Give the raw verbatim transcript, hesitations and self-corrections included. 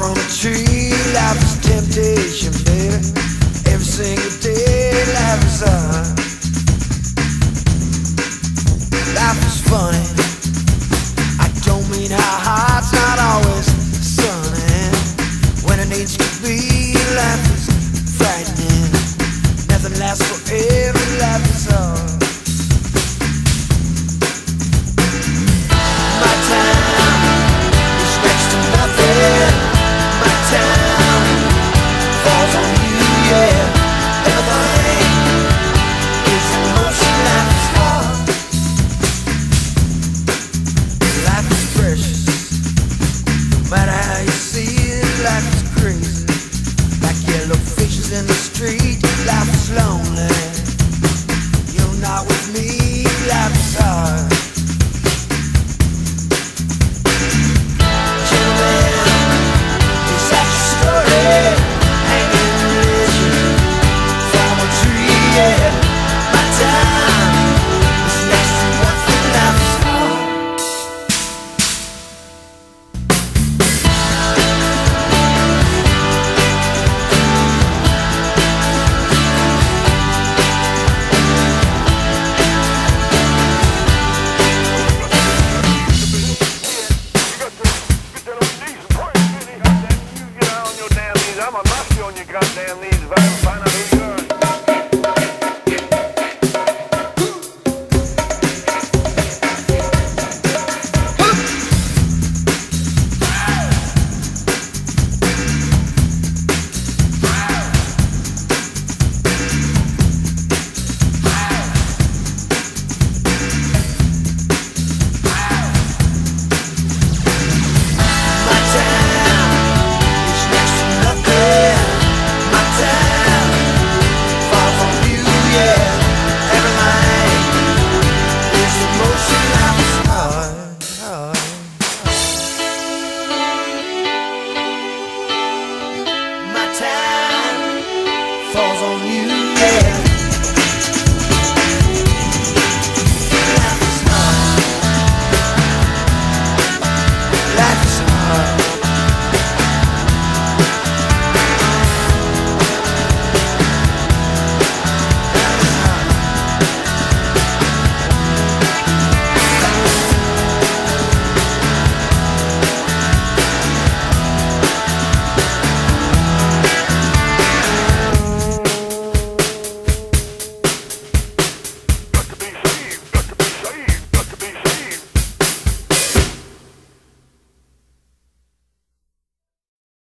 from a tree. Life is temptation, baby. Every single day, life is hard. Life is funny. I don't mean how hard, it's not always sunny. When it needs to be, life is frightening. Nothing lasts forever, life is hard. My time is next to nothing. My time falls on you, yeah. Everything is in motion, life is hard. Life is precious, no matter how you see it. Life is crazy, like yellow fishes in the street. Life is lonely, you're not with me. Life is hard. I'm a nasty on your goddamn knees if I ever find out who you are.